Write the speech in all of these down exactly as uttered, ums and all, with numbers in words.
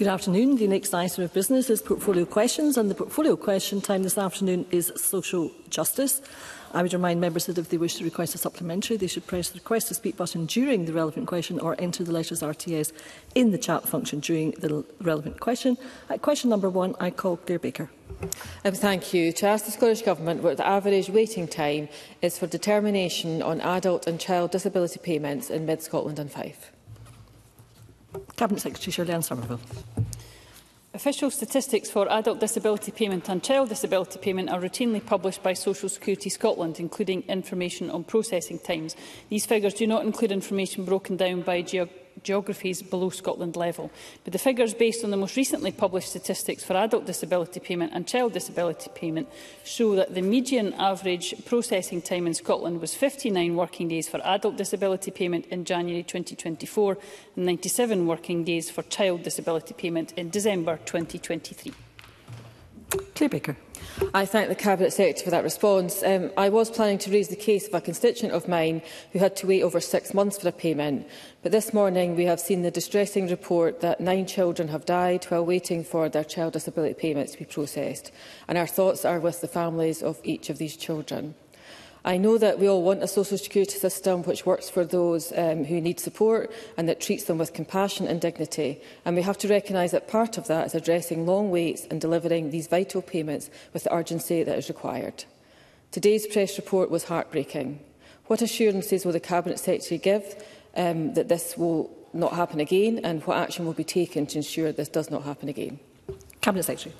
Good afternoon. The next item of business is portfolio questions, and the portfolio question time this afternoon is social justice. I would remind members that if they wish to request a supplementary, they should press the request to speak button during the relevant question or enter the letters R T S in the chat function during the relevant question. At question number one, I call Claire Baker. Um, thank you. To ask the Scottish Government what the average waiting time is for determination on adult and child disability payments in Mid Scotland and Fife. Cabinet Secretary Shirley-Anne Somerville. Official statistics for adult disability payment and child disability payment are routinely published by Social Security Scotland, including information on processing times. These figures do not include information broken down by ge geographies below Scotland level. But the figures based on the most recently published statistics for adult disability payment and child disability payment show that the median average processing time in Scotland was fifty-nine working days for adult disability payment in January twenty twenty-four and ninety-seven working days for child disability payment in December twenty twenty-three. Claire Baker. I thank the Cabinet Secretary for that response. Um, I was planning to raise the case of a constituent of mine who had to wait over six months for a payment. But this morning we have seen the distressing report that nine children have died while waiting for their child disability payments to be processed. And our thoughts are with the families of each of these children. I know that we all want a social security system which works for those um, who need support and that treats them with compassion and dignity. And we have to recognise that part of that is addressing long waits and delivering these vital payments with the urgency that is required. Today's press report was heartbreaking. What assurances will the Cabinet Secretary give um, that this will not happen again, and what action will be taken to ensure this does not happen again? Cabinet Secretary.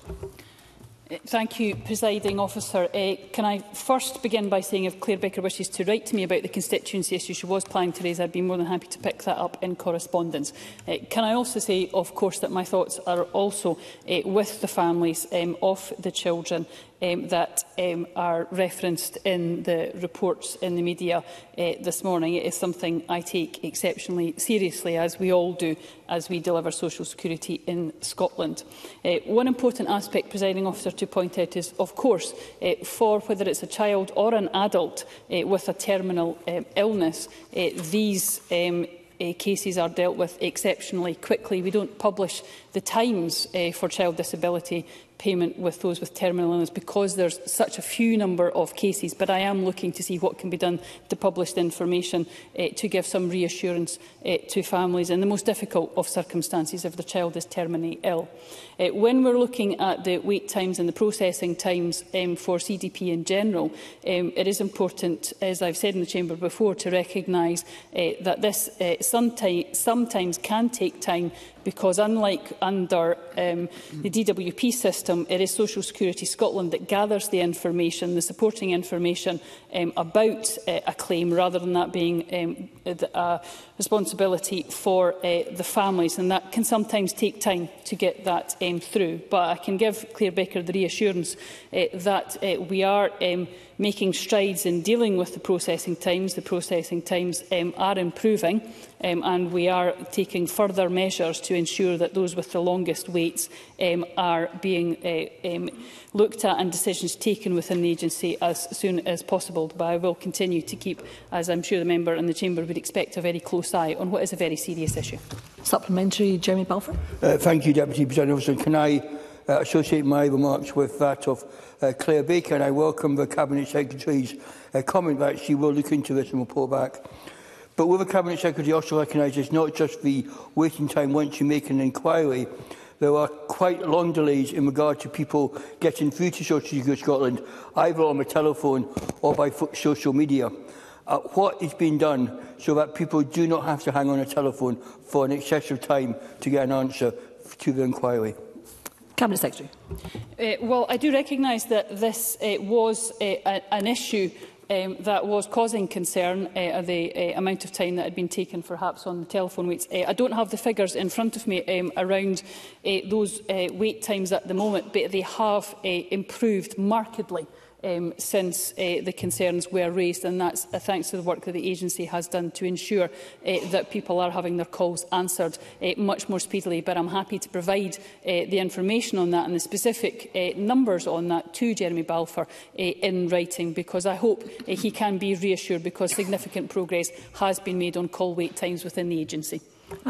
Thank you, Presiding Officer. Uh, can I first begin by saying if Claire Baker wishes to write to me about the constituency issue she was planning to raise, I'd be more than happy to pick that up in correspondence. Uh, can I also say, of course, that my thoughts are also uh, with the families um, of the children Um, that um, are referenced in the reports in the media uh, this morning. It is something I take exceptionally seriously, as we all do, as we deliver social security in Scotland. Uh, one important aspect, Presiding Officer, to point out is, of course, uh, for whether it's a child or an adult uh, with a terminal um, illness, uh, these um, Uh, cases are dealt with exceptionally quickly. We don't publish the times uh, for child disability payment with those with terminal illness because there's such a few number of cases, but I am looking to see what can be done to publish the information uh, to give some reassurance uh, to families in the most difficult of circumstances if the child is terminally ill. Uh, when we're looking at the wait times and the processing times um, for C D P in general, um, it is important, as I've said in the Chamber before, to recognise uh, that this uh, sometimes, sometimes can take time, because unlike under um, the D W P system, it is Social Security Scotland that gathers the information, the supporting information um, about uh, a claim, rather than that being um, a responsibility for uh, the families, and that can sometimes take time to get that um, through. But I can give Claire Baker the reassurance uh, that uh, we are um, making strides in dealing with the processing times. The processing times um, are improving, um, and we are taking further measures to ensure that those with the longest waits um, are being uh, um, looked at and decisions taken within the agency as soon as possible. But I will continue to keep, as I'm sure the member in the Chamber would expect, a very close eye on what is a very serious issue. Supplementary, Jeremy Balfour. Uh, thank you, Deputy Presiding Officer. Can I uh, associate my remarks with that of uh, Claire Baker, and I welcome the Cabinet Secretary's uh, comment that she will look into this and report back. But will the Cabinet Secretary also recognise it's not just the waiting time once you make an inquiry? There are quite long delays in regard to people getting through to Social Security Scotland, either on the telephone or by social media. Uh, what is being done so that people do not have to hang on a telephone for an excessive time to get an answer to the inquiry? Cabinet Secretary. Uh, well, I do recognise that this uh, was uh, a, an issue Um, that was causing concern, uh, the uh, amount of time that had been taken perhaps on the telephone waits. Uh, I don't have the figures in front of me um, around uh, those uh, wait times at the moment, but they have uh, improved markedly Um, since uh, the concerns were raised, and that's uh, thanks to the work that the agency has done to ensure uh, that people are having their calls answered uh, much more speedily. But I'm happy to provide uh, the information on that and the specific uh, numbers on that to Jeremy Balfour uh, in writing, because I hope uh, he can be reassured, because significant progress has been made on call wait times within the agency. And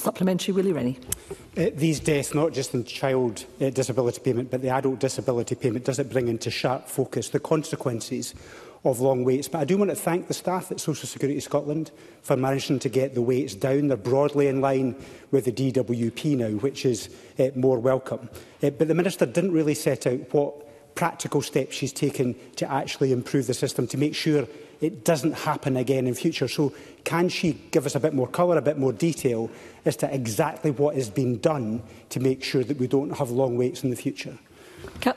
Supplementary, Willie Rennie. Uh, these deaths, not just in child uh, disability payment, but the adult disability payment, does it bring into sharp focus the consequences of long waits. But I do want to thank the staff at Social Security Scotland for managing to get the waits down. They're broadly in line with the D W P now, which is uh, more welcome. Uh, but the Minister didn't really set out what practical steps she's taken to actually improve the system, to make sure it doesn't happen again in future. So can she give us a bit more colour, a bit more detail as to exactly what is being done to make sure that we don't have long waits in the future? Cap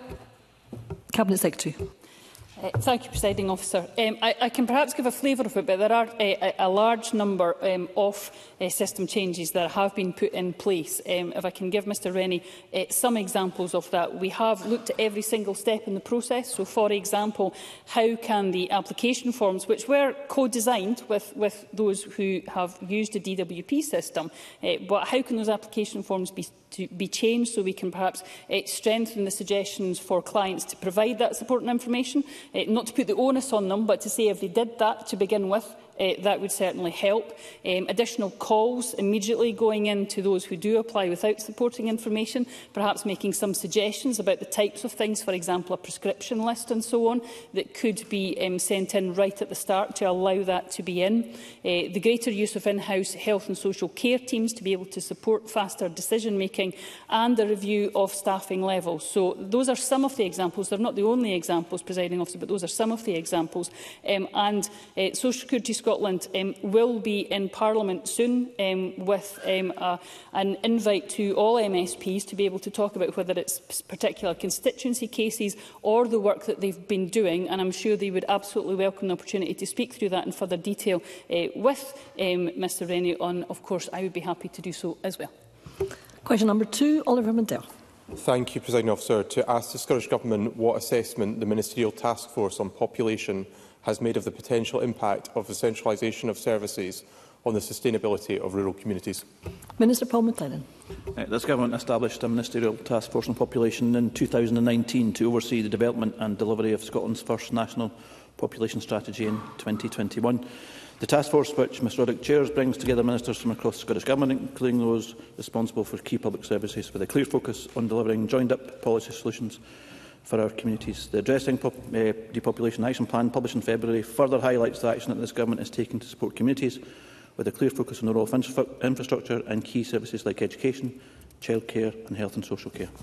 Cabinet Secretary. Uh, thank you, Presiding Officer. Um, I, I can perhaps give a flavour of it, but there are uh, a large number um, of uh, system changes that have been put in place. Um, if I can give Mr Rennie uh, some examples of that. We have looked at every single step in the process. So, for example, how can the application forms, which were co-designed with, with those who have used the D W P system, uh, but how can those application forms be to be changed so we can perhaps uh, strengthen the suggestions for clients to provide that support and information, uh, not to put the onus on them, but to say if they did that to begin with, Uh, that would certainly help. Um, additional calls immediately going in to those who do apply without supporting information, perhaps making some suggestions about the types of things, for example, a prescription list and so on, that could be um, sent in right at the start to allow that to be in. Uh, the greater use of in-house health and social care teams to be able to support faster decision-making, and a review of staffing levels. So those are some of the examples. They're not the only examples, Presiding Officer, but those are some of the examples. Um, and uh, Social Security Scotland um, will be in Parliament soon um, with um, a, an invite to all M S Ps to be able to talk about whether it's particular constituency cases or the work that they've been doing, and I'm sure they would absolutely welcome the opportunity to speak through that in further detail uh, with um, Mr Rennie. On, of course, I would be happy to do so as well. Question number two, Oliver Mundell. Thank you, Presiding Officer. To ask the Scottish Government what assessment the Ministerial Task Force on Population has made of the potential impact of the centralisation of services on the sustainability of rural communities. Minister Paul McLennan. Uh, this Government established a Ministerial Task Force on Population in two thousand nineteen to oversee the development and delivery of Scotland's first National Population Strategy in twenty twenty-one. The task force, which Miz Ruddock chairs, brings together ministers from across the Scottish Government, including those responsible for key public services, with a clear focus on delivering joined-up policy solutions for our communities. The Addressing Pop uh, Depopulation Action Plan, published in February, further highlights the action that this Government is taking to support communities, with a clear focus on the role of infra infrastructure and key services like education, childcare and health and social care.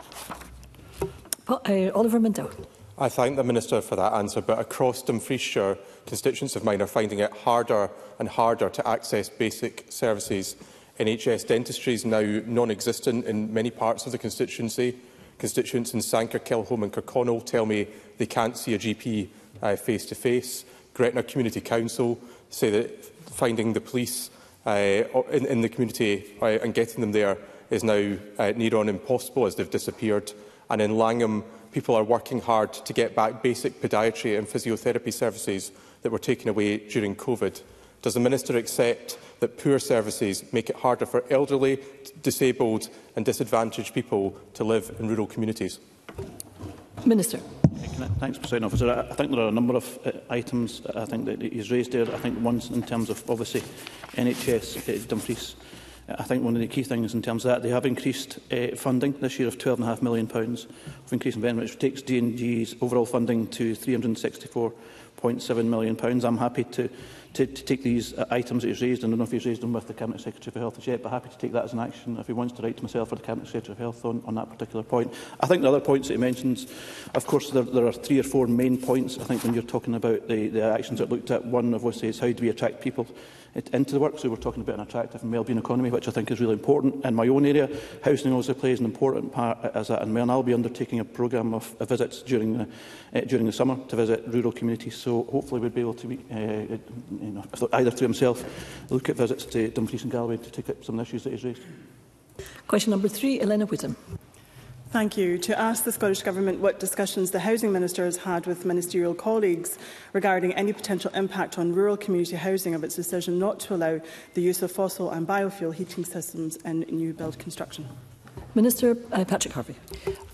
Uh, Oliver Mundell. I thank the Minister for that answer, but across Dumfriesshire, constituents of mine are finding it harder and harder to access basic services. N H S dentistry is now non-existent in many parts of the constituency. Constituents in Sanquhar, Kilhome and Kirkconnell tell me they can't see a G P uh, face to face. Gretna Community Council say that finding the police uh, in, in the community uh, and getting them there is now uh, near on impossible, as they've disappeared. And in Langham, people are working hard to get back basic podiatry and physiotherapy services that were taken away during COVID. Does the Minister accept that poor services make it harder for elderly, disabled and disadvantaged people to live in rural communities? Minister. Thanks, Presiding Officer. I think there are a number of uh, items I think that he's raised there. I think one in terms of, obviously, N H S uh, Dumfries. I think one of the key things in terms of that, they have increased uh, funding this year of twelve point five million pounds of increased investment, which takes D and G's overall funding to three hundred and sixty-four point seven million pounds. I'm happy to, to, to take these uh, items that he's raised, and I don't know if he's raised them with the Cabinet Secretary for Health as yet, but happy to take that as an action if he wants to write to myself or the Cabinet Secretary for Health on, on that particular point. I think the other points that he mentions, of course, there, there are three or four main points. I think when you're talking about the, the actions that are looked at, one of which is how do we attract people into the work. So we're talking about an attractive and wellbeing economy, which I think is really important. In my own area, housing also plays an important part as that, and I'll be undertaking a programme of uh, visits during the, uh, during the summer to visit rural communities. So hopefully we'll be able to, be, uh, you know, either through himself, look at visits to Dumfries and Galway to take up some of the issues that he's raised. Question number three, Elena Whittam. Thank you. To ask the Scottish Government what discussions the Housing Minister has had with ministerial colleagues regarding any potential impact on rural community housing of its decision not to allow the use of fossil and biofuel heating systems in new build construction. Minister uh, Patrick Harvey.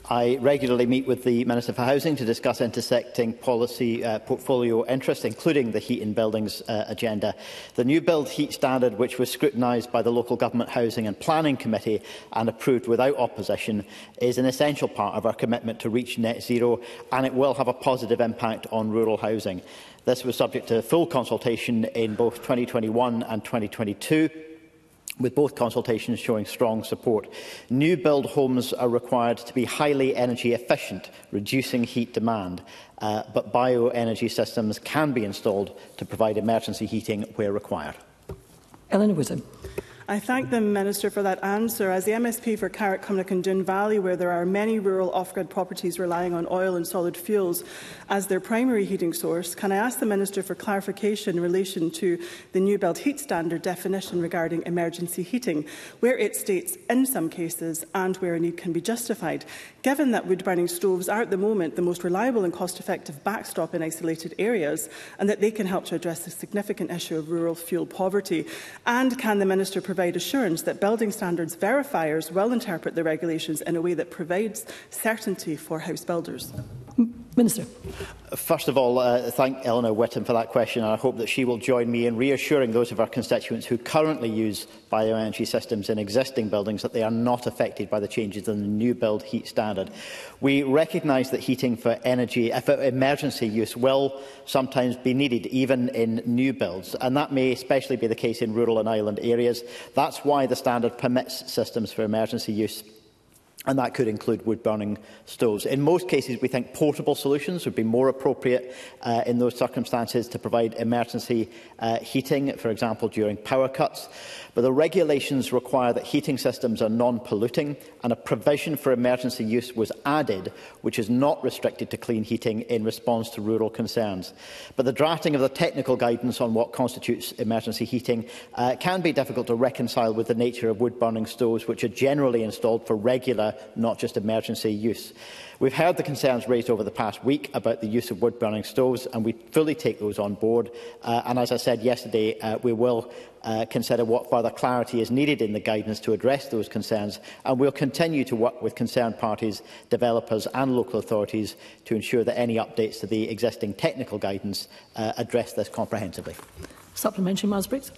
I regularly meet with the Minister for Housing to discuss intersecting policy uh, portfolio interests, including the heat in buildings uh, agenda. The new build heat standard, which was scrutinised by the Local Government Housing and Planning Committee and approved without opposition, is an essential part of our commitment to reach net zero, and it will have a positive impact on rural housing. This was subject to full consultation in both twenty twenty-one and twenty twenty-two, with both consultations showing strong support. New build homes are required to be highly energy efficient, reducing heat demand, uh, but bioenergy systems can be installed to provide emergency heating where required. Eleanor Woodham. I thank the Minister for that answer. As the M S P for Carrick, Cumnock and Doon Valley, where there are many rural off-grid properties relying on oil and solid fuels as their primary heating source, can I ask the Minister for clarification in relation to the new build heat standard definition regarding emergency heating, where it states in some cases and where a need can be justified, given that wood-burning stoves are at the moment the most reliable and cost-effective backstop in isolated areas, and that they can help to address the significant issue of rural fuel poverty? And can the Minister provide provide assurance that building standards verifiers will interpret the regulations in a way that provides certainty for house builders? Minister. First of all, uh, thank Eleanor Whittam for that question, and I hope that she will join me in reassuring those of our constituents who currently use bioenergy systems in existing buildings that they are not affected by the changes in the new build heat standard. We recognise that heating for energy, uh, for emergency use will sometimes be needed, even in new builds, and that may especially be the case in rural and island areas. That's why the standard permits systems for emergency use, and that could include wood-burning stoves. In most cases, we think portable solutions would be more appropriate uh, in those circumstances to provide emergency uh, heating, for example, during power cuts. But the regulations require that heating systems are non-polluting, and a provision for emergency use was added, which is not restricted to clean heating in response to rural concerns. But the drafting of the technical guidance on what constitutes emergency heating uh, can be difficult to reconcile with the nature of wood-burning stoves, which are generally installed for regular, not just emergency use. We've heard the concerns raised over the past week about the use of wood-burning stoves, and we fully take those on board. Uh, and as I said yesterday, uh, we will uh, consider what further clarity is needed in the guidance to address those concerns, and we'll continue to work with concerned parties, developers and local authorities to ensure that any updates to the existing technical guidance uh, address this comprehensively. Supplementary, Miles Briggs.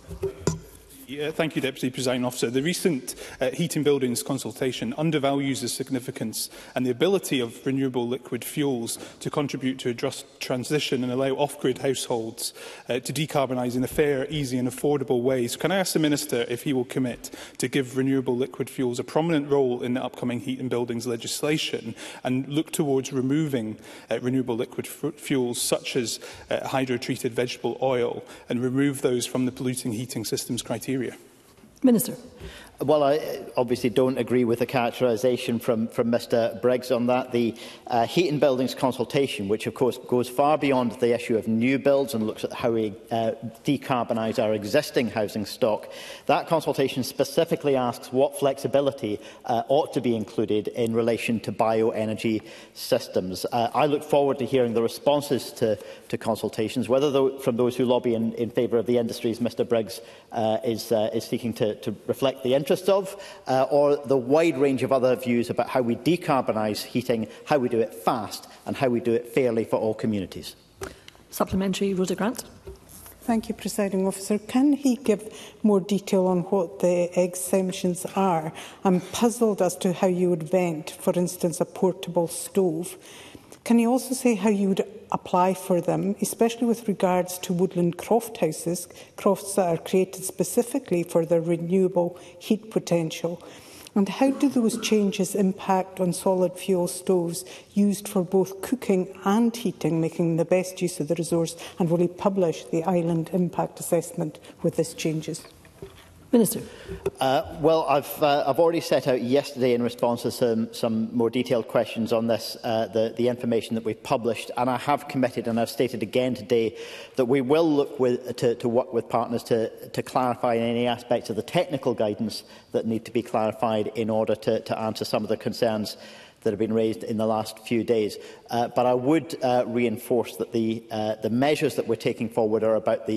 Yeah, thank you, Deputy Presiding Officer. The recent uh, Heating Buildings consultation undervalues the significance and the ability of renewable liquid fuels to contribute to a just transition and allow off-grid households uh, to decarbonise in a fair, easy and affordable way. So can I ask the Minister if he will commit to give renewable liquid fuels a prominent role in the upcoming Heat and Buildings legislation and look towards removing uh, renewable liquid fuels such as uh, hydro-treated vegetable oil and remove those from the polluting heating systems criteria? Minister. Well, I obviously don't agree with the characterisation from, from Mr Briggs on that. The uh, Heat and Buildings consultation, which of course goes far beyond the issue of new builds and looks at how we uh, decarbonise our existing housing stock, that consultation specifically asks what flexibility uh, ought to be included in relation to bioenergy systems. Uh, I look forward to hearing the responses to, to consultations, whether th from those who lobby in, in favour of the industries Mr Briggs uh, is, uh, is seeking to, to reflect the interest of, uh, or the wide range of other views about how we decarbonise heating, how we do it fast and how we do it fairly for all communities. Supplementary, Rhoda Grant. Thank you, Presiding Officer. Can he give more detail on what the exemptions are? I'm puzzled as to how you would vent, for instance, a portable stove. Can you also say how you would apply for them, especially with regards to woodland croft houses, crofts that are created specifically for their renewable heat potential? And how do those changes impact on solid fuel stoves used for both cooking and heating, making the best use of the resource? And will he publish the island impact assessment with these changes? Minister. Uh, well, I've, uh, I've already set out yesterday in response to some, some more detailed questions on this, uh, the, the information that we've published, and I have committed, and I've stated again today, that we will look with, to, to work with partners to, to clarify any aspects of the technical guidance that need to be clarified in order to, to answer some of the concerns that have been raised in the last few days. Uh, but I would uh, reinforce that the, uh, the measures that we're taking forward are about the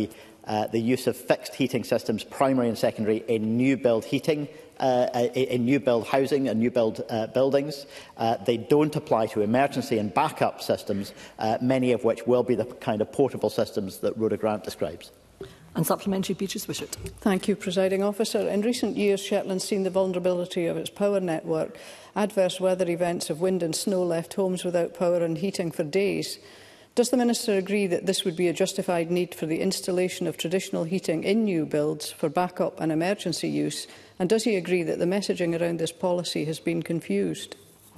uh, the use of fixed heating systems, primary and secondary, in new build heating, uh, in new build housing and new build uh, buildings. Uh, they don't apply to emergency and backup systems, uh, many of which will be the kind of portable systems that Rhoda Grant describes. And supplementary, Beatrice Wishart. Thank you, Presiding Officer. In recent years, Shetland's seen the vulnerability of its power network. Adverse weather events of wind and snow left homes without power and heating for days. Does the Minister agree that this would be a justified need for the installation of traditional heating in new builds for backup and emergency use? And does he agree that the messaging around this policy has been confused?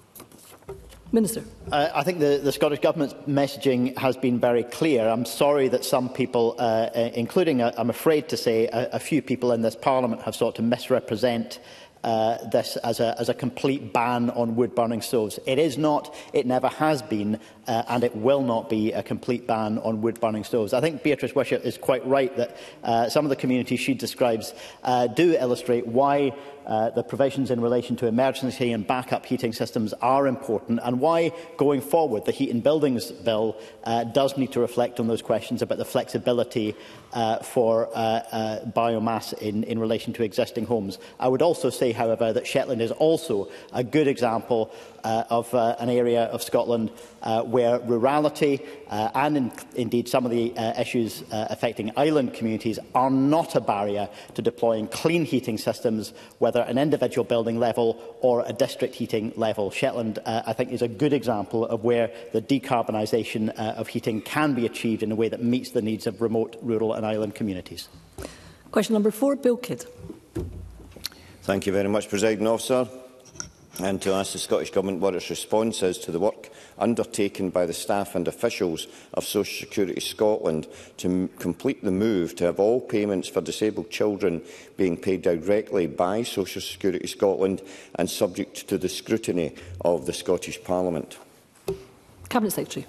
Minister. Uh, I think the, the Scottish Government's messaging has been very clear. I'm sorry that some people, uh, including, uh, I'm afraid to say, a, a few people in this Parliament have sought to misrepresent Uh, this as a, as a complete ban on wood-burning stoves. It is not, it never has been, uh, and it will not be a complete ban on wood-burning stoves. I think Beatrice Wishart is quite right that uh, some of the communities she describes uh, do illustrate why uh, the provisions in relation to emergency and backup heating systems are important, and why, going forward, the Heat and Buildings Bill uh, does need to reflect on those questions about the flexibility uh, for uh, uh, biomass in, in relation to existing homes. I would also say, however, that Shetland is also a good example uh, of uh, an area of Scotland uh, where rurality uh, and in, indeed some of the uh, issues uh, affecting island communities are not a barrier to deploying clean heating systems, whether at an individual building level or a district heating level. Shetland, uh, I think, is a good example of where the decarbonisation uh, of heating can be achieved in a way that meets the needs of remote, rural and island communities. Question number four, Bill Kidd. Thank you very much, Presiding Officer. And to ask the Scottish Government what its response is to the work undertaken by the staff and officials of Social Security Scotland to m complete the move to have all payments for disabled children being paid directly by Social Security Scotland and subject to the scrutiny of the Scottish Parliament. Cabinet Secretary.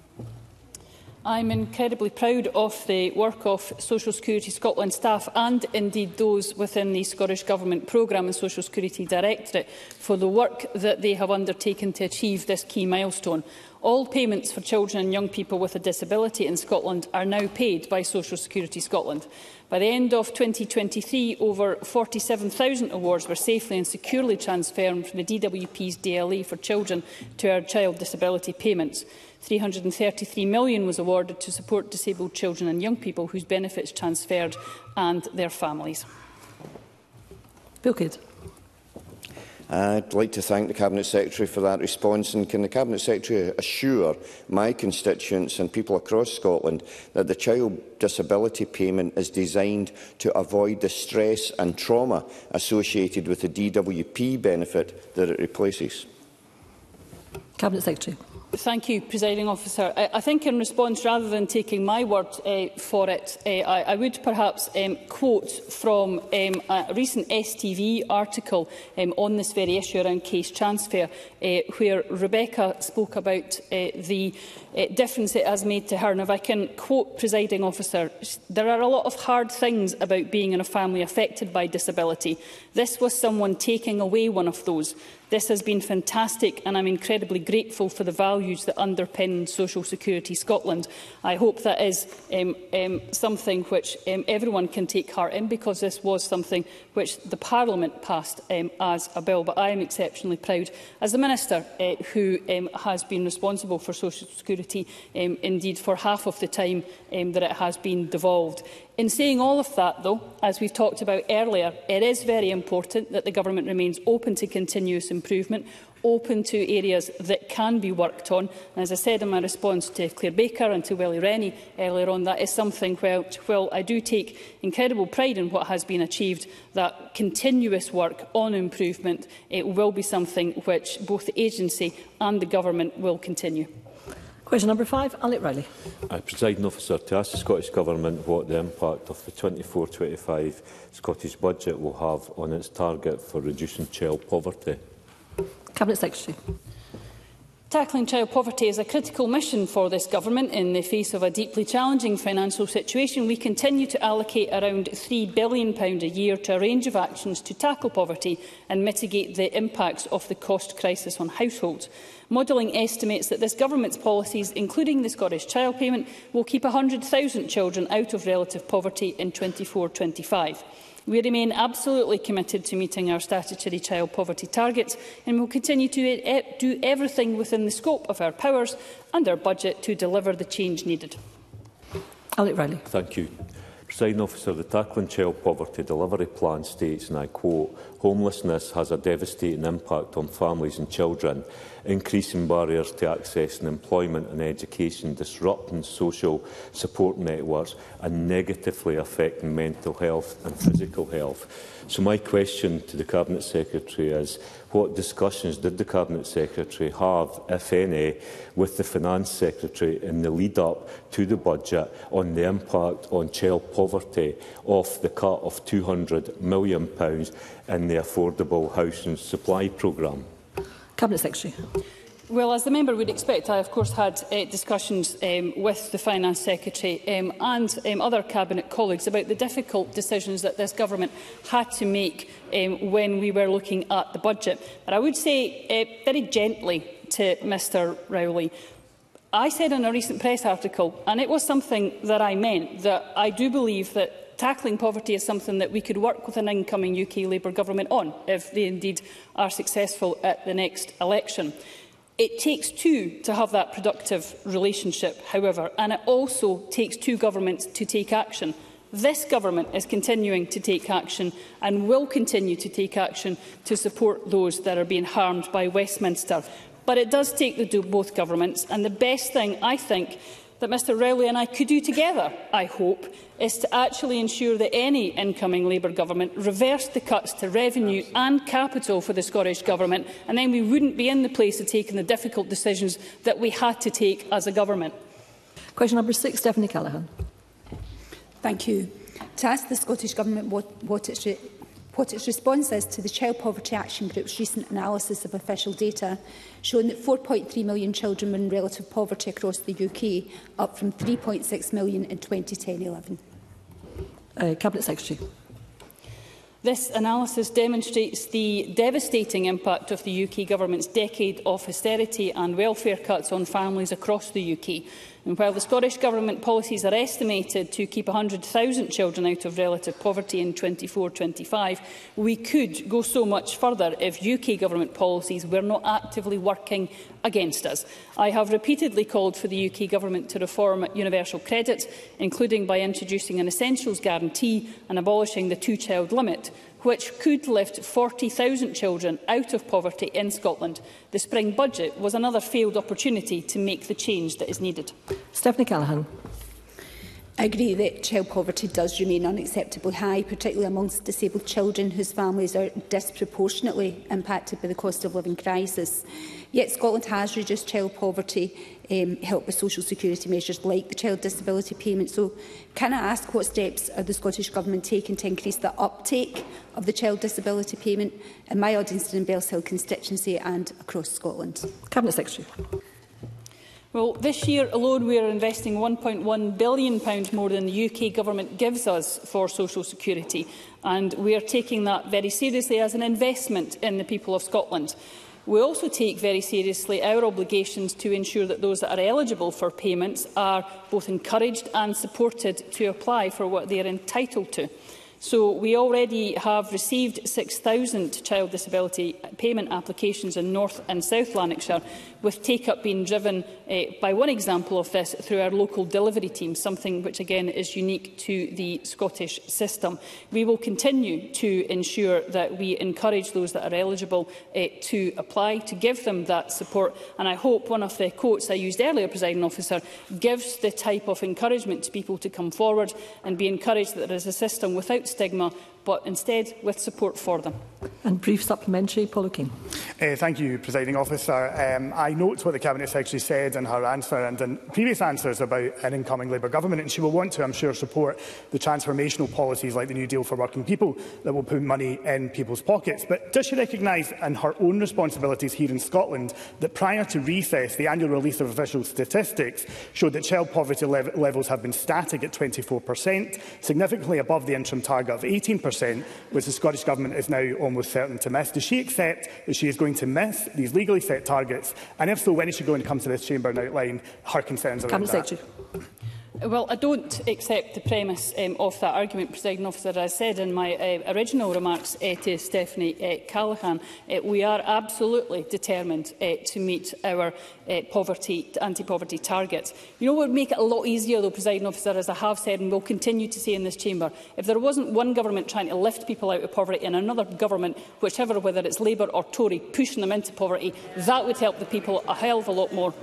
I'm incredibly proud of the work of Social Security Scotland staff and indeed those within the Scottish Government Programme and Social Security Directorate for the work that they have undertaken to achieve this key milestone. All payments for children and young people with a disability in Scotland are now paid by Social Security Scotland. By the end of twenty twenty-three, over forty-seven thousand awards were safely and securely transferred from the D W P's D L A for children to our child disability payments. three hundred and thirty-three million pounds was awarded to support disabled children and young people whose benefits transferred and their families. Bill Kidd. I'd like to thank the Cabinet Secretary for that response, and can the Cabinet Secretary assure my constituents and people across Scotland that the child disability payment is designed to avoid the stress and trauma associated with the D W P benefit that it replaces? Cabinet Secretary. Thank you, Presiding Officer. I, I think in response, rather than taking my word uh, for it, uh, I, I would perhaps um, quote from um, a recent S T V article um, on this very issue around case transfer, uh, where Rebecca spoke about uh, the uh, difference it has made to her. And if I can quote Presiding Officer, there are a lot of hard things about being in a family affected by disability. This was someone taking away one of those. This has been fantastic, and I'm incredibly grateful for the values that underpin Social Security Scotland. I hope that is um, um, something which um, everyone can take heart in, because this was something which the Parliament passed um, as a bill. But I am exceptionally proud, as the Minister uh, who um, has been responsible for Social Security, um, indeed for half of the time um, that it has been devolved. In saying all of that, though, as we've talked about earlier, it is very important that the Government remains open to continuous improvement, open to areas that can be worked on. And as I said in my response to Claire Baker and to Willie Rennie earlier on, that is something where, while I do take incredible pride in what has been achieved, that continuous work on improvement, it will be something which both the agency and the Government will continue. Question number five, Alec Riley. I Presiding Officer, to ask the Scottish Government what the impact of the twenty-four twenty-five Scottish Budget will have on its target for reducing child poverty. Cabinet Secretary. Tackling child poverty is a critical mission for this government. In the face of a deeply challenging financial situation, we continue to allocate around three billion pounds a year to a range of actions to tackle poverty and mitigate the impacts of the cost crisis on households. Modelling estimates that this government's policies, including the Scottish Child Payment, will keep one hundred thousand children out of relative poverty in twenty-four twenty-five. We remain absolutely committed to meeting our statutory child poverty targets and will continue to do everything within the scope of our powers and our budget to deliver the change needed. Alec Riley. Thank you. Presiding Officer, the Tackling Child Poverty Delivery Plan states, and I quote, "Homelessness has a devastating impact on families and children, increasing barriers to access and employment and education, disrupting social support networks and negatively affecting mental health and physical health." So my question to the Cabinet Secretary is, what discussions did the Cabinet Secretary have, if any, with the Finance Secretary in the lead-up to the budget on the impact on child poverty of the cut of two hundred million pounds in the Affordable Housing Supply Programme? Cabinet Secretary. Well, as the member would expect, I of course had uh, discussions um, with the Finance Secretary um, and um, other Cabinet colleagues about the difficult decisions that this government had to make um, when we were looking at the budget. But I would say uh, very gently to Mr Rowley, I said in a recent press article, and it was something that I meant, that I do believe that tackling poverty is something that we could work with an incoming U K Labour government on, if they indeed are successful at the next election. It takes two to have that productive relationship, however, and it also takes two governments to take action. This government is continuing to take action and will continue to take action to support those that are being harmed by Westminster. But it does take the both governments, and the best thing, I think, that Mr Rowley and I could do together, I hope, is to actually ensure that any incoming Labour government reversed the cuts to revenue and capital for the Scottish Government, and then we wouldn't be in the place of taking the difficult decisions that we had to take as a government. Question number six, Stephanie Callaghan. Thank you. To ask the Scottish Government what, what its what its response is to the Child Poverty Action Group's recent analysis of official data, showing that four point three million children were in relative poverty across the U K, up from three point six million in twenty ten eleven. Uh, Cabinet Secretary. This analysis demonstrates the devastating impact of the U K Government's decade of austerity and welfare cuts on families across the U K. And while the Scottish Government policies are estimated to keep one hundred thousand children out of relative poverty in twenty-four twenty-five, we could go so much further if U K Government policies were not actively working against us. I have repeatedly called for the U K Government to reform universal credit, including by introducing an essentials guarantee and abolishing the two-child limit, which could lift forty thousand children out of poverty in Scotland. The spring budget was another failed opportunity to make the change that is needed. Stephanie Callaghan. I agree that child poverty does remain unacceptably high, particularly amongst disabled children whose families are disproportionately impacted by the cost of living crisis. Yet Scotland has reduced child poverty, um, helped with social security measures like the child disability payment. So can I ask what steps are the Scottish Government taking to increase the uptake of the child disability payment in my Uddingston and Bellshill constituency and across Scotland? Cabinet Secretary. Well, this year alone we are investing one point one billion pounds more than the U K Government gives us for social security, and we are taking that very seriously as an investment in the people of Scotland. We also take very seriously our obligations to ensure that those that are eligible for payments are both encouraged and supported to apply for what they are entitled to. So we already have received six thousand child disability payment applications in North and South Lanarkshire, with take-up being driven uh, by one example of this through our local delivery team, something which again is unique to the Scottish system. We will continue to ensure that we encourage those that are eligible uh, to apply, to give them that support, and I hope one of the quotes I used earlier, Presiding Officer, gives the type of encouragement to people to come forward and be encouraged that there is a system without stigma, but instead with support for them. And brief supplementary, Paul O'Kane. Uh, thank you, Presiding Officer. Um, I note what the Cabinet Secretary said in her answer and in previous answers about an incoming Labour government, and she will want to, I'm sure, support the transformational policies like the New Deal for Working People that will put money in people's pockets. But does she recognise in her own responsibilities here in Scotland that prior to recess, the annual release of official statistics showed that child poverty lev levels have been static at twenty-four percent, significantly above the interim target of eighteen percent, which the Scottish Government is now almost certain to miss? Does she accept that she is going to miss these legally set targets? And if so, when is she going to come to this chamber and outline her concerns around Cabinet that? Secretary. Well, I don't accept the premise um, of that argument, Presiding Officer. As I said in my uh, original remarks uh, to Stephanie uh, Callaghan, uh, we are absolutely determined uh, to meet our uh, poverty, anti-poverty targets. You know what would make it a lot easier, though, Presiding Officer, as I have said and will continue to say in this chamber, if there wasn't one government trying to lift people out of poverty and another government, whichever, whether it's Labour or Tory, pushing them into poverty, that would help the people a hell of a lot more.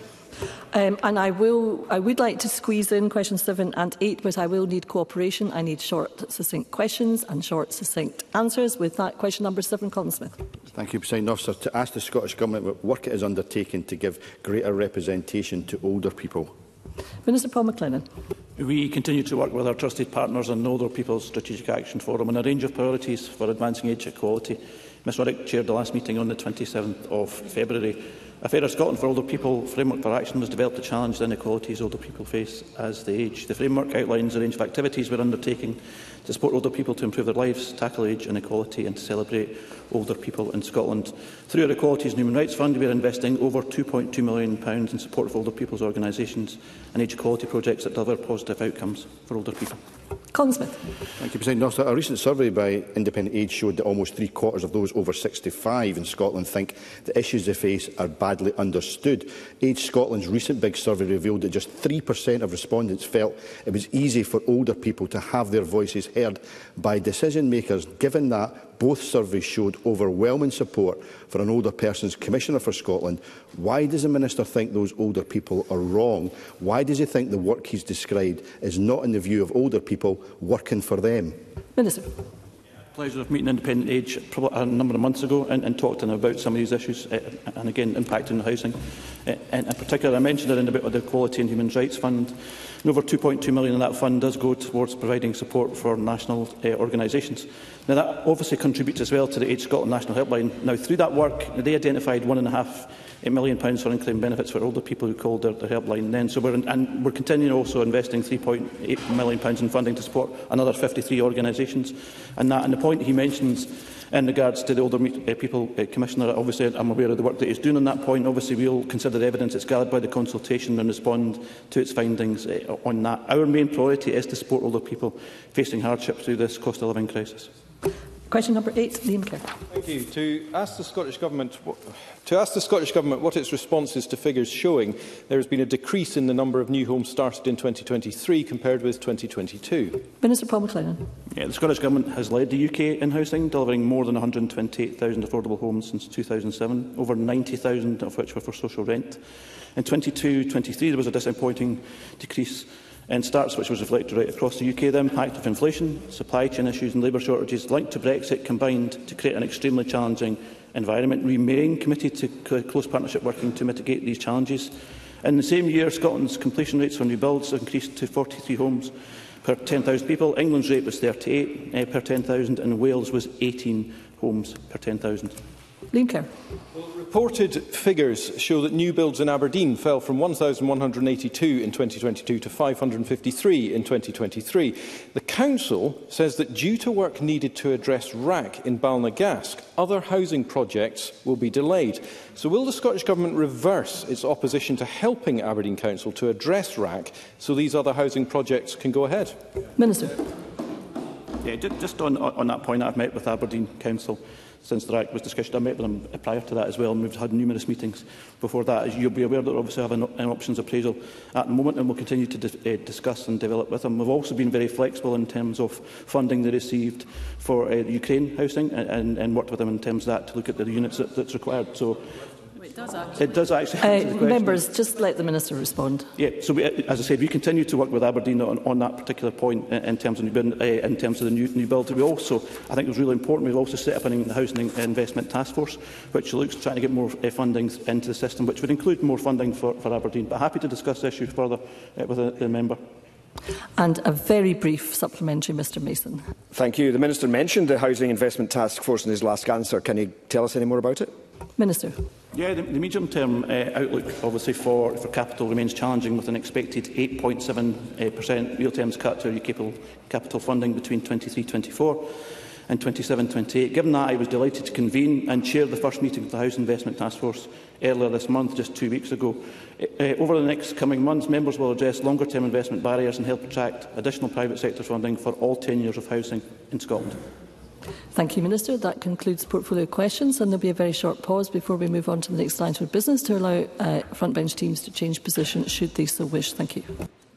Um, and I will, I would like to squeeze in questions seven and eight, but I will need cooperation. I need short, succinct questions and short, succinct answers. With that, question number seven, Colin Smith. Thank you, Presiding Officer. To ask the Scottish Government what work it is undertaken to give greater representation to older people. Minister Paul McLennan. We continue to work with our trusted partners on Older People's Strategic Action Forum on a range of priorities for advancing age equality. Miz Ruddock chaired the last meeting on the twenty-seventh of February. A Fairer Scotland for Older People framework for action was developed to challenge the inequalities older people face as they age. The framework outlines a range of activities we are undertaking to support older people to improve their lives, tackle age inequality and to celebrate older people in Scotland. Through our Equalities and Human Rights Fund, we are investing over two point two million pounds in support of older people's organisations and age equality projects that deliver positive outcomes for older people. Colin Smith. Thank you, President Officer. A recent survey by Independent Age showed that almost three quarters of those over sixty-five in Scotland think the issues they face are badly understood. Age Scotland's recent big survey revealed that just three percent of respondents felt it was easy for older people to have their voices heard by decision makers. Given that both surveys showed overwhelming support for an older person's Commissioner for Scotland, why does the Minister think those older people are wrong? Why does he think the work he's described is not in the view of older people working for them? Minister. Pleasure of meeting Independent Age probably a number of months ago and, and talked to them about some of these issues uh, and again impacting the housing. Uh, and in particular, I mentioned it in a bit of the Equality and Human Rights Fund. And over two point two million of that fund does go towards providing support for national uh, organisations. Now that obviously contributes as well to the Age Scotland National Helpline. Now through that work, they identified one and a half a million pounds for unclaimed benefits for older people who called their, their helpline then. So we're in, and we're continuing also investing three point eight million pounds in funding to support another fifty-three organisations. And that, and the point he mentions in regards to the Older uh, People uh, Commissioner, obviously I'm aware of the work that he's doing on that point. Obviously we'll consider the evidence that's gathered by the consultation and respond to its findings uh, on that. Our main priority is to support older people facing hardship through this cost of living crisis. Question number eight, Liam Kerr. Thank you. To ask the Scottish Government, to ask the Scottish Government what its response is to figures showing there has been a decrease in the number of new homes started in twenty twenty-three compared with twenty twenty-two. Minister Paul McLennan. Yeah, the Scottish Government has led the U K in housing, delivering more than one hundred and twenty-eight thousand affordable homes since two thousand seven, over ninety thousand of which were for social rent. In twenty-two twenty-three there was a disappointing decrease in starts, which was reflected right across the U K. The impact of inflation, supply chain issues and labour shortages linked to Brexit combined to create an extremely challenging environment. We remain committed to close partnership working to mitigate these challenges. In the same year, Scotland's completion rates for new builds increased to forty-three homes per ten thousand people. England's rate was thirty-eight uh, per ten thousand and Wales was eighteen homes per ten thousand. Liam Kerr. Well, reported figures show that new builds in Aberdeen fell from one thousand one hundred and eighty-two in twenty twenty-two to five hundred and fifty-three in twenty twenty-three. The Council says that due to work needed to address R A C in Balnagask, other housing projects will be delayed. So will the Scottish Government reverse its opposition to helping Aberdeen Council to address R A C so these other housing projects can go ahead? Minister. Yeah, just on, on that point, I've met with Aberdeen Council since the R A C was discussed. I met with them prior to that as well, and we've had numerous meetings before that. As you'll be aware, that we obviously have an, an options appraisal at the moment, and we'll continue to di uh, discuss and develop with them. We've also been very flexible in terms of funding they received for uh, Ukraine housing, and, and, and worked with them in terms of that to look at the units that, that's required. So, It does actually. It does actually Uh, answer the question. members, just let the Minister respond. Yeah, so we, as I said, we continue to work with Aberdeen on, on that particular point in, in terms of new build, uh, in terms of the new, new build. We also, I think it was really important, we've also set up an Housing Investment Task Force, which looks trying to get more uh, funding into the system, which would include more funding for, for Aberdeen. But happy to discuss this issue further uh, with the, the member. And a very brief supplementary, Mr Mason. Thank you. The Minister mentioned the Housing Investment Task Force in his last answer. Can you tell us any more about it? Minister. Yeah, the, the medium-term uh, outlook, obviously, for, for capital remains challenging, with an expected eight point seven percent uh, real terms cut to capital, capital funding between twenty-three twenty-four and twenty-seven twenty-eight. Given that, I was delighted to convene and chair the first meeting of the Housing Investment Task Force earlier this month, just two weeks ago. Uh, over the next coming months, members will address longer-term investment barriers and help attract additional private sector funding for all tenures of housing in Scotland. Thank you, Minister. That concludes portfolio questions, and there will be a very short pause before we move on to the next line of business to allow uh, front bench teams to change position should they so wish. Thank you.